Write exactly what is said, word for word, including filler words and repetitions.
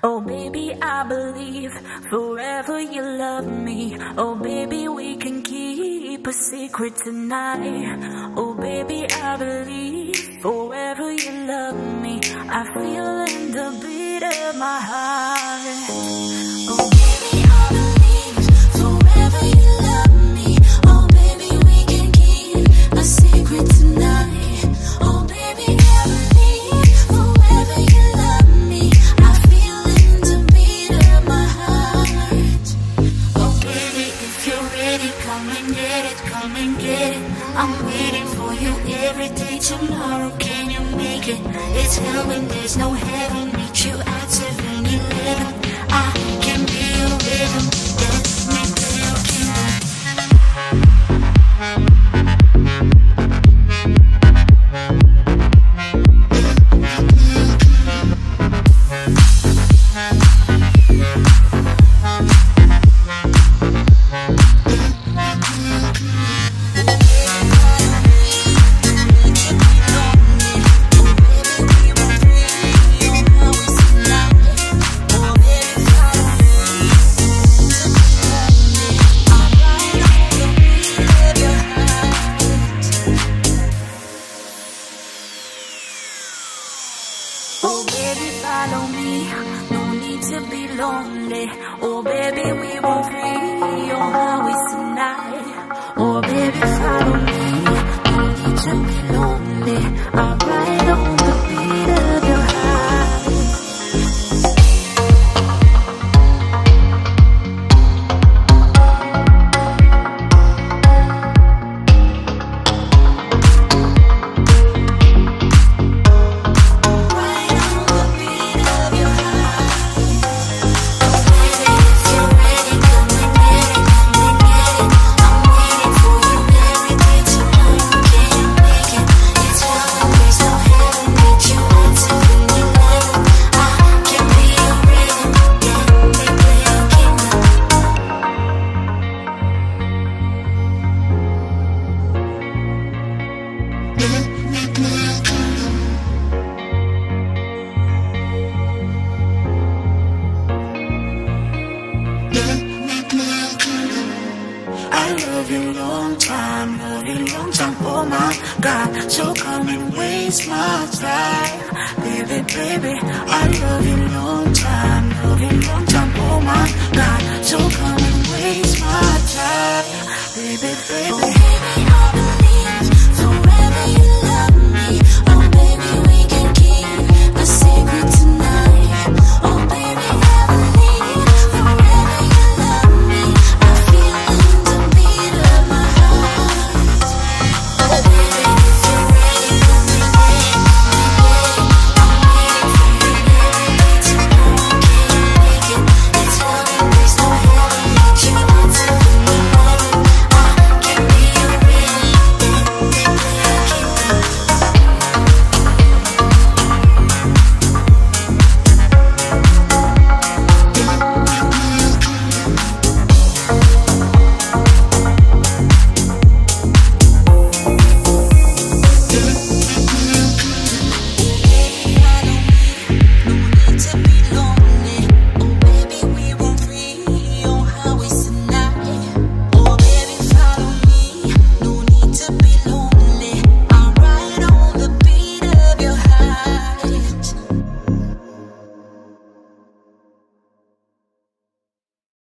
Oh baby, I believe forever you love me. Oh baby, we can keep a secret tonight. Oh baby, I believe forever you love me. I feel in the beat of my heart. Oh baby, I believe forever you love me. Oh baby, we can keep a secret tonight. Oh baby, I believe forever you love me. I feel in the beat of my heart. Oh baby, if you're ready, come and get it, come and get it. I'm waiting for you every day. Tomorrow, can you make it? It's hell when there's no heaven. Meet you at seven eleven. I can be your rhythm. Let me be your kingdom. Oh baby, follow me, no need to be lonely. Oh baby, we were free on highways tonight. Oh baby, follow me, no need to be lonely. I'll ride on the beat of your heart. I love you long time, love you long time, oh my God. So come and waste my time, baby, baby.